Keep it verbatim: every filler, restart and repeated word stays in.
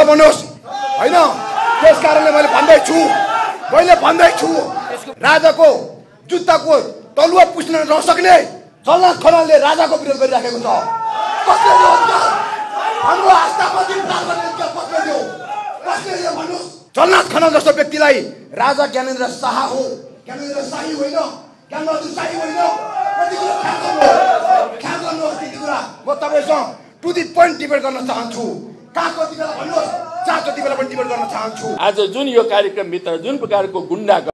भन्नुहोस् हैन। त्यस कारणले मैले भन्दै छु मैले भन्दै छु राजाको जुत्ताको तलुवा पुस्न नसक्ने जल्लाद खनालले राजाको विरोध गरिराखेको छ। कसले हाम्रो आस्थामाथि कसले दियो कसले दियो भन्नुहोस्। जल्लाद खनाल जस्तो व्यक्तिलाई राजा ज्ञानेन्द्र शाह हो, ज्ञानेन्द्र शाही होइन, ज्ञानबहादुर शाही होइन। कति कुरा ख्याल गर्नुहोस् ख्याल गर्नुहोस् त्यति कुरा। म तपाईँसँग टु दी पोइन्ट डिबेट गर्न चाहन्छु। कहाँ कति बेला भन्नुहोस्, जहाँ जति बेला पनि डिबेट गर्न चाहन्छु। आज जुन यो कार्यक्रमभित्र जुन प्रकारको गुन्डा